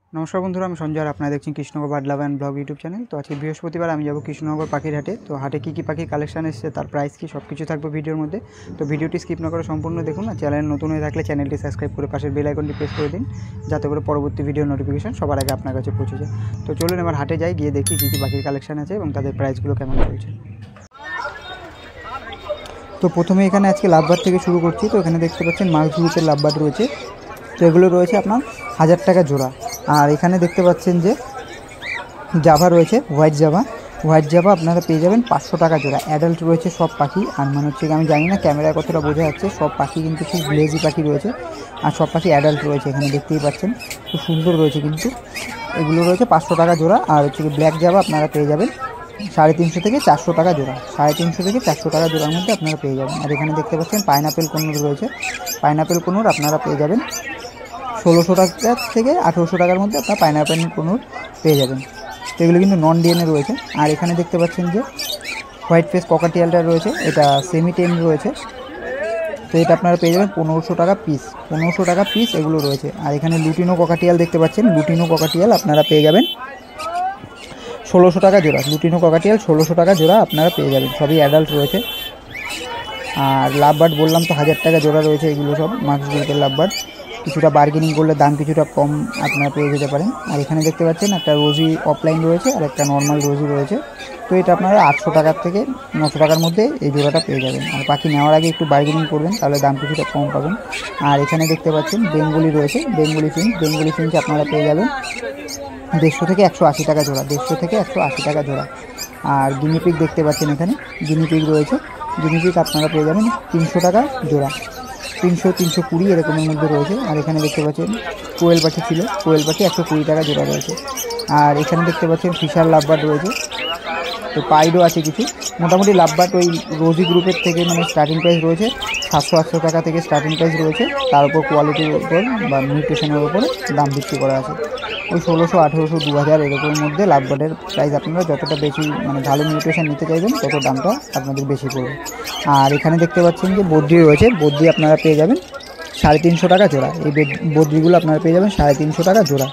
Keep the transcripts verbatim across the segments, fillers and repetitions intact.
नमस्कार बंधुरा आमी संजय और आपनारा देखছেন Krishnanagar bird love and blog YouTube channel. तो आज बृहस्पतिवार आमी जाबो কৃষ্ণনগর पाखिर हाटे। तो हाटे की की पाखिर कालेक्शन एसेছে तार प्राइस की सबकिছু থাকবে ভিডিওর মধ্যে। तो ভিডিওটি স্কিপ না করে সম্পূর্ণ দেখুন আর চ্যানেল নতুন হয়ে থাকলে চ্যানেলটি সাবস্ক্রাইব করে পাশের বেল আইকনটি প্রেস করে দিন যাতে করে পরবর্তী ভিডিও নোটিফিকেশন সবার আগে আপনার কাছে পৌঁছে যায়। তো চলুন এবার হাটে যাই, গিয়ে দেখি কি কি পাখির কালেকশন আছে এবং তাদের প্রাইসগুলো কেমন চলছে। তো প্রথমে এখানে আজকে লাভবার্ড থেকে শুরু করছি। তো এখানে দেখতে পাচ্ছেন মার্কস গ্রুপের লাভবার্ড রয়েছে। তো এগুলো রয়েছে আপনার হাজার টাকা জোড়া। আর এখানে দেখতে পাচ্ছেন যে জাভা রয়েছে, হোয়াইট জাভা হোয়াইট জাভা আপনারা পেয়ে যাবেন পাঁচশো টাকা জোড়া। অ্যাডাল্ট রয়েছে সব পাখি। আর মানে হচ্ছে আমি জানি না ক্যামেরায় কতটা বোঝা যাচ্ছে, সব পাখি কিন্তু খুব গ্লেজি পাখি রয়েছে আর সব পাখি অ্যাডাল্ট রয়েছে। এখানে দেখতেই পাচ্ছেন খুব সুন্দর রয়েছে, কিন্তু এগুলো রয়েছে পাঁচশো টাকা জোড়া। আর হচ্ছে ব্ল্যাক জাভা আপনারা পেয়ে যাবেন সাড়ে তিনশো থেকে চারশো টাকা জোড়া। সাড়ে তিনশো থেকে চারশো টাকা জোড়ার মধ্যে আপনারা পেয়ে যাবেন। আর এখানে দেখতে পাচ্ছেন পাইনাপেল কোনুর রয়েছে। পাইনাপেল কোনুর আপনারা পেয়ে যাবেন ষোলোশো টাকা থেকে আঠেরোশো টাকার মধ্যে আপনার পাইনাপেল কোনুর পেয়ে যাবেন। তো এগুলো কিন্তু নন ডিএনএ রয়েছে। আর এখানে দেখতে পাচ্ছেন যে হোয়াইট ফেস ককাটিয়ালটা রয়েছে, এটা সেমি টেম রয়েছে। তো এটা আপনারা পেয়ে যাবেন পনেরোশো টাকা পিস পনেরোশো টাকা পিস এগুলো রয়েছে। আর এখানে লুটিনো ককাটিয়াল দেখতে পাচ্ছেন, লুটিনো ককাটিয়াল আপনারা পেয়ে যাবেন ষোলোশো টাকা জোড়া। লুটিনো ককাটিয়াল ষোলোশো টাকা জোড়া আপনারা পেয়ে যাবেন, সবই অ্যাডাল্ট রয়েছে। আর লাভবার্ড বললাম তো হাজার টাকা জোড়া রয়েছে, এগুলো সব মার্কস গ্রুপের লাভবার্ড। কিছুটা বার্গেনিং করলে দাম কিছুটা কম আপনারা পেয়ে যেতে পারেন। আর এখানে দেখতে পাচ্ছেন একটা রোজি অফলাইন রয়েছে আর একটা নর্মাল রোজি রয়েছে। তো এটা আপনারা আটশো টাকার থেকে নশো টাকার মধ্যে এই জোড়াটা পেয়ে যাবেন। আর পাখি নেওয়ার আগে একটু বার্গেনিং করবেন, তাহলে দাম কিছুটা কম পাবেন। আর এখানে দেখতে পাচ্ছেন বেঙ্গলি রয়েছে, বেঙ্গলি ফিঞ্চ বেঙ্গলি ফিঞ্চ আপনারা পেয়ে যাবেন দেড়শো থেকে একশো আশি টাকা জোড়া দেড়শো থেকে একশো আশি টাকা জোড়া। আর গিনিপিগ দেখতে পাচ্ছেন, এখানে গিনিপিগ রয়েছে। গিনিপিগ আপনারা পেয়ে যাবেন তিনশো টাকা জোড়া, তিনশো তিনশো কুড়ি এরকমের মধ্যে রয়েছে। আর এখানে দেখতে পাচ্ছেন কোয়েল পাখি ছিল, কোয়েল পাখি একশো কুড়ি টাকা জোড়া রয়েছে। আর এখানে দেখতে পাচ্ছেন ফিশার লাভবার্ড রয়েছে। তো পাইডও আছে কিছু। মোটামুটি লাভবার্ড ওই রোজি গ্রুপের থেকে মানে স্টার্টিং প্রাইস রয়েছে সাতশো আটশো টাকা থেকে স্টার্টিং প্রাইস রয়েছে। তার উপর কোয়ালিটির উপর বা নিউট্রিশনের উপরে দাম ভিত্তি করা আছে। ওই ষোলোশো আঠেরোশো দু হাজার এরকমের মধ্যে লাভবার্ডের প্রাইস আপনারা যতটা বেশি মানে ভালো নিউট্রিশন নিতে চাইবেন তত দামটা আপনাদের বেশি পড়বে। আর এখানে দেখতে পাচ্ছেন যে বদ্রি রয়েছে, বদ্রি আপনারা পেয়ে যাবেন সাড়ে তিনশো টাকা জোড়া। এই বদ্রিগুলো আপনারা পেয়ে যাবেন সাড়ে তিনশো টাকা জোড়া।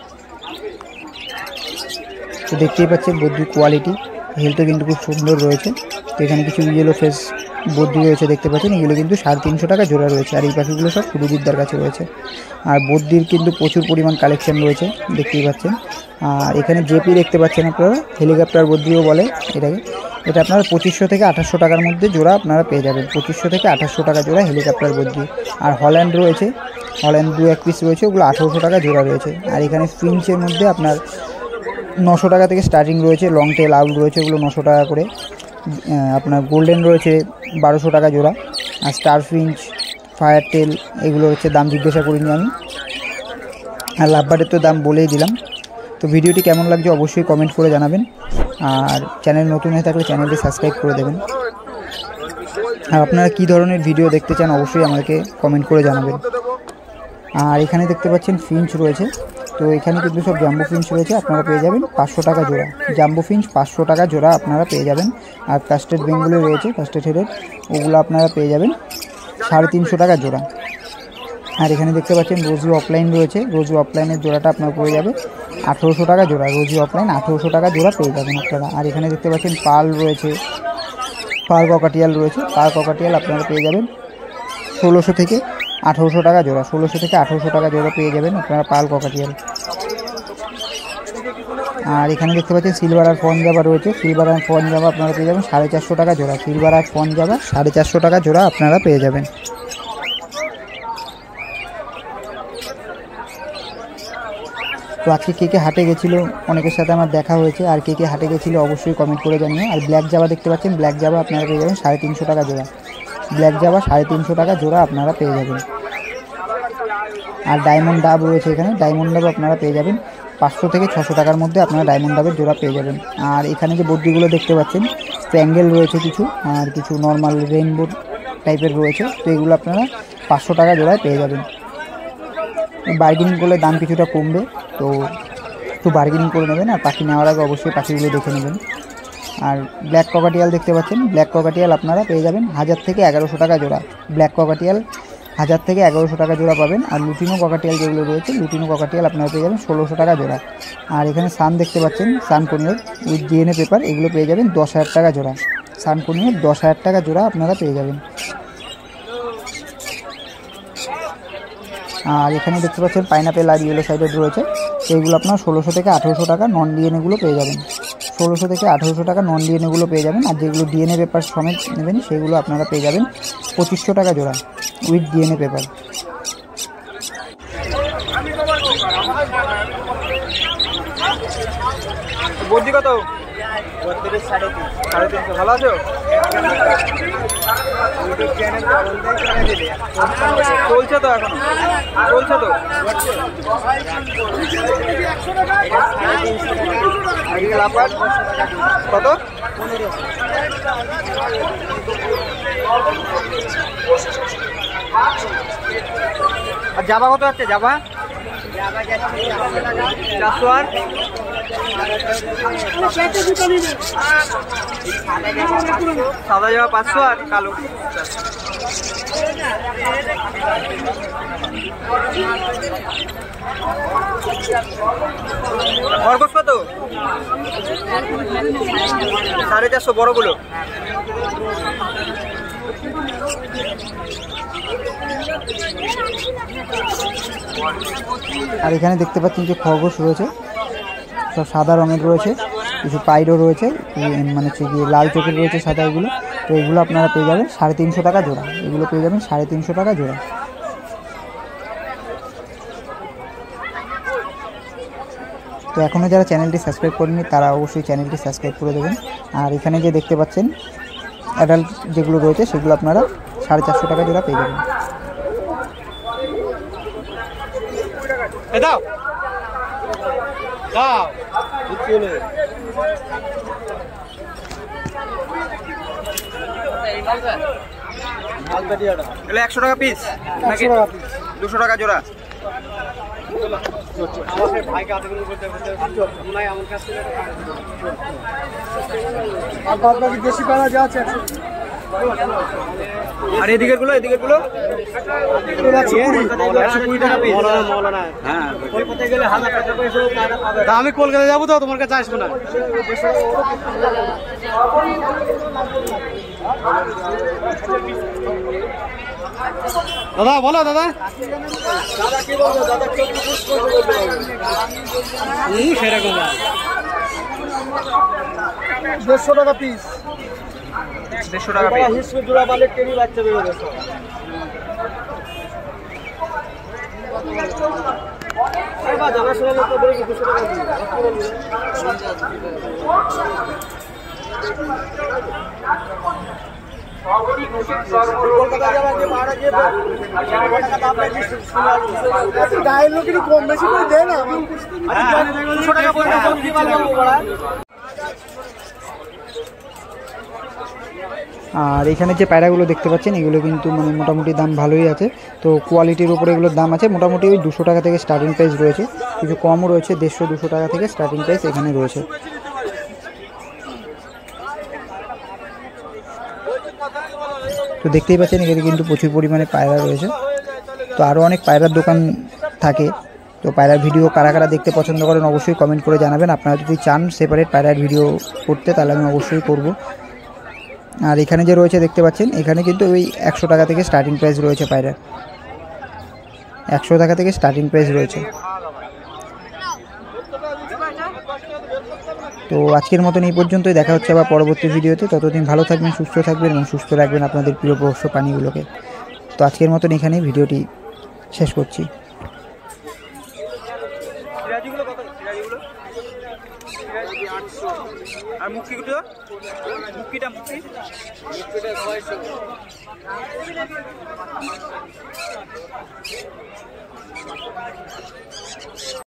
তো দেখতেই পাচ্ছেন বদ্রির কোয়ালিটি, হেলথও কিন্তু খুব সুন্দর রয়েছে। তো এখানে কিছু ইয়েলো ফেস বদ্রি রয়েছে দেখতে পাচ্ছেন, এগুলো কিন্তু সাড়ে তিনশো টাকা জোড়া রয়েছে। আর এই পাখিগুলো সব সুরজিৎদার কাছে রয়েছে। আর বদ্রির কিন্তু প্রচুর পরিমাণ কালেকশন রয়েছে দেখতেই পাচ্ছেন। আর এখানে জেপি দেখতে পাচ্ছেন আপনারা, হেলিকপ্টার বদ্রিও বলে এটাকে। এটা আপনারা পঁচিশশো থেকে আঠাশশো টাকার মধ্যে জোড়া আপনারা পেয়ে যাবেন, পঁচিশশো থেকে আঠাশশো টাকা জোড়া হেলিকপ্টার বদ্রি। আর হল্যান্ড রয়েছে, হল্যান্ড দু এক পিস রয়েছে, ওগুলো আঠেরোশো টাকা জোড়া রয়েছে। আর এখানে ফিঞ্চের মধ্যে আপনার নশো টাকা থেকে স্টার্টিং রয়েছে, লং টেল আউট রয়েছে, ওগুলো নশো টাকা করে। আপনার গোল্ডেন রয়েছে বারোশো টাকা জোড়া। আর স্টার ফিঞ্চ, ফায়ার টেল এগুলো হচ্ছে দাম জিজ্ঞাসা করিনি আমি। আর লাভবার্ডের তো দাম বলেই দিলাম। তো ভিডিওটি কেমন লাগছে অবশ্যই কমেন্ট করে জানাবেন। আর চ্যানেল নতুন হয়ে থাকলে চ্যানেলটি সাবস্ক্রাইব করে দেবেন। আর আপনারা কী ধরনের ভিডিও দেখতে চান অবশ্যই আমাদেরকে কমেন্ট করে জানাবেন। আর এখানে দেখতে পাচ্ছেন ফিঞ্চ রয়েছে। তো এখানে কিন্তু সব জাম্বো ফিঞ্চ রয়েছে, আপনারা পেয়ে যাবেন পাঁচশো টাকা জোড়া। জাম্বো ফিঞ্চ পাঁচশো টাকা জোড়া আপনারা পেয়ে যাবেন। আর কাস্টেড বেঙ্গলি রয়েছে, কাস্টেড হেডের, ওগুলো আপনারা পেয়ে যাবেন সাড়ে তিনশো টাকা জোড়া। আর এখানে দেখতে পাচ্ছেন রোজি অফলাইন রয়েছে, রোজি অফলাইনের জোড়াটা আপনার পড়ে যাবে আঠেরোশো টাকা জোড়া। রোজি অফলাইন আঠেরোশো টাকা জোড়া পেয়ে যাবেন আপনারা। আর এখানে দেখতে পাচ্ছেন পাল রয়েছে, পাল ককাটিয়াল রয়েছে, পাল ককাটিয়াল আপনারা পেয়ে যাবেন ষোলোশো থেকে আঠেরোশো টাকা জোড়া। ষোলোশো থেকে আঠেরোশো টাকা জোড়া পেয়ে যাবেন আপনারা পাল ককাটিয়াল। আর এখানে দেখতে পাচ্ছেন সিলভার আর ফন জাভা রয়েছে, সিলভার আর ফন জাভা আপনারা পেয়ে যাবেন সাড়ে চারশো টাকা জোড়া। সিলভার আর ফন জাভা সাড়ে চারশো টাকা জোড়া আপনারা পেয়ে যাবেন। তো আজকে কে কে হাটে গেছিলো অনেকের সাথে আমার দেখা হয়েছে। আর কে কে হাটে গেছিলো অবশ্যই কমেন্ট করে জানিয়ে। আর ব্ল্যাক জাভা দেখতে পাচ্ছেন, ব্ল্যাক জাভা আপনারা পেয়ে যাবেন সাড়ে তিনশো টাকা জোড়া। ব্ল্যাক জাভা সাড়ে তিনশো টাকা জোড়া আপনারা পেয়ে যাবেন। আর ডায়মন্ড ডাব রয়েছে, এখানে ডায়মন্ড ডাব আপনারা পেয়ে যাবেন পাঁচশো থেকে ছশো টাকার মধ্যে আপনারা ডায়মন্ড ডাবের জোড়া পেয়ে যাবেন। আর এখানে যে বদ্রিগুলো দেখতে পাচ্ছেন স্প্যাঙ্গেল রয়েছে কিছু, আর কিছু নর্মাল রেইনবো টাইপের রয়েছে। তো এগুলো আপনারা পাঁচশো টাকা জোড়ায় পেয়ে যাবেন। বার্গেনিং করলে দাম কিছুটা কমবে, তো একটু বার্গেনিং করে নেবেন। আর পাখি নেওয়ার আগে অবশ্যই পাখিগুলো দেখে নেবেন। আর ব্ল্যাক ককাটিয়াল দেখতে পাচ্ছেন, ব্ল্যাক ককাটিয়াল আপনারা পেয়ে যাবেন হাজার থেকে এগারোশো টাকা জোড়া। ব্ল্যাক ককাটিয়াল হাজার থেকে এগারোশো টাকা জোড়া পাবেন। আর লুটিনো ককাটিয়াল যেগুলো রয়েছে, লুটিনো ককাটিয়াল আপনারা পেয়ে যাবেন ষোলোশো টাকা জোড়া। আর এখানে সান দেখতে পাচ্ছেন, sun conure with DNA paper, এগুলো পেয়ে যাবেন দশ হাজার টাকা জোড়া। সান কনিয়র দশ হাজার টাকা জোড়া আপনারা পেয়ে যাবেন। আর এখানে দেখতে পাচ্ছেন পাইনাপেল আর ইয়েলো সাইডেড রয়েছে, এইগুলো আপনার ষোলোশো থেকে আঠেরোশো টাকা নন ডিএনএগুলো পেয়ে যাবেন। ষোলোশো থেকে আঠেরোশো টাকা নন ডিএনএগুলো পেয়ে যাবেন। আর যেগুলো ডিএনএ পেপার সমেত নেবেন সেগুলো আপনারা পেয়ে যাবেন পঁচিশশো টাকা জোড়া উইথ ডিএনএ পেপার। বদ্রি কত? সাড়ে তিনশো। ভালো আছো? চলছে তো এখনো? চলছে তো? কত? আর জাবা কত আছে? জাবা চারশো। আর সাদা জামা পাঁচশো আর কালো খরগোশ কত? সাড়ে চারশো বড়গুলো। আর এখানে দেখতে পাচ্ছেন যে খরগোশ রয়েছে, সব সাদা রঙের রয়েছে, কিছু পাইরও রয়েছে, মানে হচ্ছে গিয়ে লাল চোখের রয়েছে সাদা, এগুলো। তো এগুলো আপনারা পেয়ে যাবেন সাড়ে তিনশো টাকা জোড়া। এগুলো পেয়ে যাবেন সাড়ে তিনশো টাকা জোড়া। তো এখনও যারা চ্যানেলটি সাবস্ক্রাইব করেনি তারা অবশ্যই চ্যানেলটি সাবস্ক্রাইব করে দেবেন। আর এখানে যে দেখতে পাচ্ছেন অ্যাডাল্ট যেগুলো রয়েছে সেগুলো আপনারা সাড়ে চারশো টাকা জোড়া পেয়ে যাবেন। দাও দাও একশো টাকা পিস নাকি দুশো টাকা জোড়া? দেশি পাড়া যা আছে। আর এদিকের গুলো এদিকের গুলো আমি কলকাতা যাবো তো তোমার কাছে আসবো না। দাদা বলো দাদা। সেরকম দেড়শো টাকা পিস। দেড়শো টাকা পিস। জোড়া বালে টেনি বাচ্চা বেরোবে। জানাশোনা তো বেরোবে দুশো টাকা দিয়ে। গায়ের লোক একটু কম বেশি করে দেয় না। আর এখানে যে পায়রাগুলো দেখতে পাচ্ছেন এগুলো কিন্তু মানে মোটামুটি দাম ভালোই আছে। তো কোয়ালিটির উপরে এগুলোর দাম আছে মোটামুটি ওই দুশো টাকা থেকে স্টার্টিং প্রাইস রয়েছে, কিছু কমও রয়েছে, দেড়শো দুশো টাকা থেকে স্টার্টিং প্রাইস এখানে রয়েছে। তো দেখতেই পাচ্ছেন এখানে কিন্তু প্রচুর পরিমাণে পায়রা রয়েছে। তো আরও অনেক পায়রার দোকান থাকে। তো পায়রার ভিডিও কারা কারা দেখতে পছন্দ করেন অবশ্যই কমেন্ট করে জানাবেন। আপনারা যদি চান সেপারেট পায়রার ভিডিও করতে তাহলে আমি অবশ্যই করব। আর এখানে যে রয়েছে দেখতে পাচ্ছেন এখানে কিন্তু ওই একশো টাকা থেকে স্টার্টিং প্রাইস রয়েছে পায়রার, একশো টাকা থেকে স্টার্টিং প্রাইস রয়েছে। তো আজকের মতন এই পর্যন্তই, দেখা হচ্ছে আবার পরবর্তী ভিডিওতে। ততদিন ভালো থাকবেন, সুস্থ থাকবেন এবং সুস্থ রাখবেন আপনাদের প্রিয় পোষ্য প্রাণীগুলোকে। তো আজকের মতন এখানেই ভিডিওটি শেষ করছি। আর মুক্তিগুলো মুক্তিটা মুক্তি মুক্তিটা ছয়শো।